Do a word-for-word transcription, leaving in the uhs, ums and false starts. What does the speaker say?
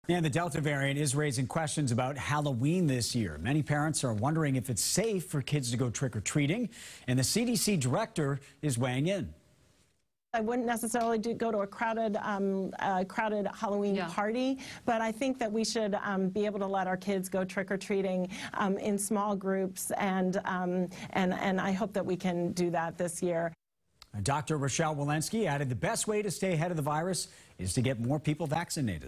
And the Delta variant is raising questions about Halloween this year. Many parents are wondering if it's safe for kids to go trick-or-treating, and the C D C director is weighing in. I wouldn't necessarily do, go to a crowded, um, uh, crowded Halloween yeah. party, but I think that we should um, be able to let our kids go trick-or-treating um, in small groups, and, um, and, and I hope that we can do that this year. Doctor Rochelle Walensky added the best way to stay ahead of the virus is to get more people vaccinated.